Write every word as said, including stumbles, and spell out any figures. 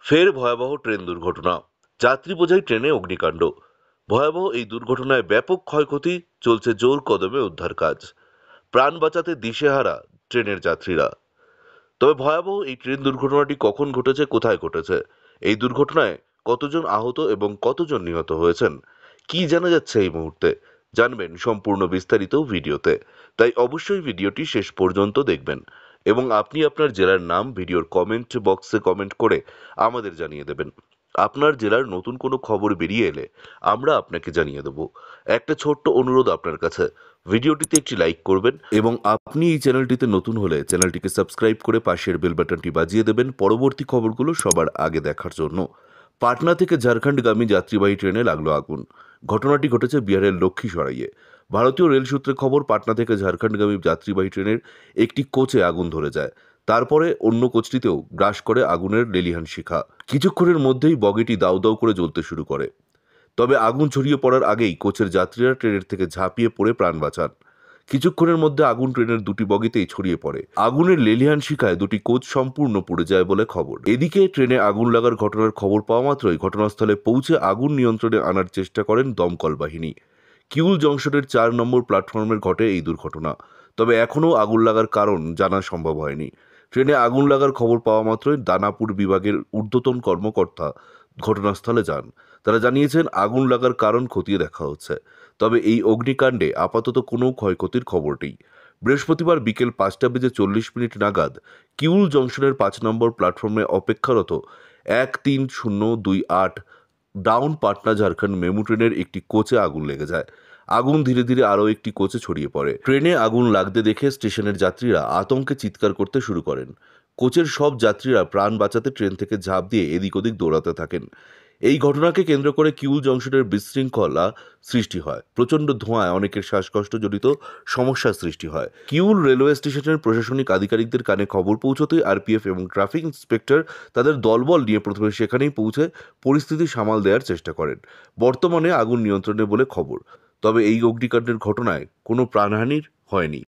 ফের ভয়াবহ ট্রেন দুর্ঘটনা। যাত্রী বোঝাই ট্রেনে অগ্নিকাণ্ড। ভয়াবহ এই দুর্ঘটনায় ব্যাপক ক্ষয়ক্ষতি, চলছে জোর কদমে উদ্ধার কাজ। প্রাণ বাঁচাতে দিশেহারা ট্রেনের যাত্রীরা। তবে ভয়াবহ এই ট্রেন দুর্ঘটনাটি কখন ঘটেছে, কোথায় ঘটেছে, এই দুর্ঘটনায় কতজন আহত এবং কতজন নিহত হয়েছেন, কি জানা যাচ্ছে এই মুহূর্তে, জানবেন সম্পূর্ণ বিস্তারিত ভিডিওতে। তাই অবশ্যই ভিডিওটি শেষ পর্যন্ত দেখবেন এবং আপনি আপনার জেলার নাম ভিডিওর কমেন্ট বক্সে কমেন্ট করে আমাদের জানিয়ে দেবেন। আপনার জেলার নতুন কোনো খবর বেরিয়ে এলে আমরা আপনাকে জানিয়ে দেব। একটা ছোট্ট অনুরোধ আপনার কাছে, ভিডিওটিতে একটি লাইক করবেন এবং আপনি এই চ্যানেলটিতে নতুন হলে চ্যানেলটিকে সাবস্ক্রাইব করে পাশের বেল বাটনটি বাজিয়ে দেবেন পরবর্তী খবরগুলো সবার আগে দেখার জন্য। পাটনা থেকে ঝাড়খণ্ডগামী যাত্রীবাহী ট্রেনে লাগলো আগুন। ঘটনাটি ঘটেছে বিহারের লক্ষ্মীসরাইয়ে। ভারতীয় রেল সূত্রে খবর, পাটনা থেকে ঝাড়খণ্ডগামী যাত্রীবাহী ট্রেনের একটি কোচে আগুন ধরে যায়। তারপরে অন্য কোচটিতেও গ্রাস করে আগুনের লেলিহান শিখা। কিছুক্ষণের মধ্যেই বগিটি দাউ দাউ করে জ্বলতে শুরু করে। তবে আগুন ছড়িয়ে পড়ার আগেই কোচের যাত্রীরা ট্রেনের থেকে ঝাঁপিয়ে পড়ে প্রাণ বাঁচান। কিছুক্ষণের মধ্যে আগুন ট্রেনের দুটি বগিতেই ছড়িয়ে পড়ে। আগুনের লেলিহান শিখায় দুটি কোচ সম্পূর্ণ পুড়ে যায় বলে খবর। এদিকে ট্রেনে আগুন লাগার ঘটনার খবর পাওয়া মাত্রই ঘটনাস্থলে পৌঁছে আগুন নিয়ন্ত্রণে আনার চেষ্টা করেন দমকল বাহিনী। কিউল জংশনের চার নম্বর প্ল্যাটফর্মের ঘটে এই দুর্ঘটনা। তবে এখনও আগুন লাগার কারণ জানা সম্ভব হয়নি। ট্রেনে আগুন লাগার খবর পাওয়া মাত্রই দানাপুর বিভাগের ঊর্ধ্বতন কর্মকর্তা ঘটনাস্থলে যান। তারা জানিয়েছেন, আগুন লাগার কারণ খতিয়ে দেখা হচ্ছে। তবে এই অগ্নিকাণ্ডে আপাতত কোনো ক্ষয়ক্ষতির খবর নেই। বৃহস্পতিবার বিকেল পাঁচটা বেজে চল্লিশ মিনিট নাগাদ কিউল জংশনের পাঁচ নম্বর প্ল্যাটফর্মে অপেক্ষারত এক তিন শূন্য দুই আট ডাউন পাটনা ঝাড়খণ্ড মেমু ট্রেনের একটি কোচে আগুন লেগে যায়। আগুন ধীরে ধীরে আরও একটি কোচে ছড়িয়ে পড়ে। ট্রেনে আগুন লাগতে দেখে স্টেশনের যাত্রীরা আতঙ্কে চিৎকার করতে শুরু করেন। কোচের সব যাত্রীরা প্রাণ বাঁচাতে ট্রেন থেকে ঝাঁপ দিয়ে এদিক ওদিক দৌড়াতে থাকেন। এই ঘটনাকে কেন্দ্র করে কিউল জংশনের বিশৃঙ্খলা সৃষ্টি হয়। প্রচণ্ড ধোঁয়ায় অনেকের শ্বাসকষ্টজনিত সমস্যার সৃষ্টি হয়। কিউল রেলওয়ে স্টেশনের প্রশাসনিক আধিকারিকদের কানে খবর পৌঁছতেই আরপিএফ এবং ট্রাফিক ইন্সপেক্টর তাদের দলবল নিয়ে প্রথমে সেখানেই পৌঁছে পরিস্থিতি সামাল দেওয়ার চেষ্টা করেন। বর্তমানে আগুন নিয়ন্ত্রণে বলে খবর। তবে এই অগ্নিকাণ্ডের ঘটনায় কোনো প্রাণহানির হয়নি।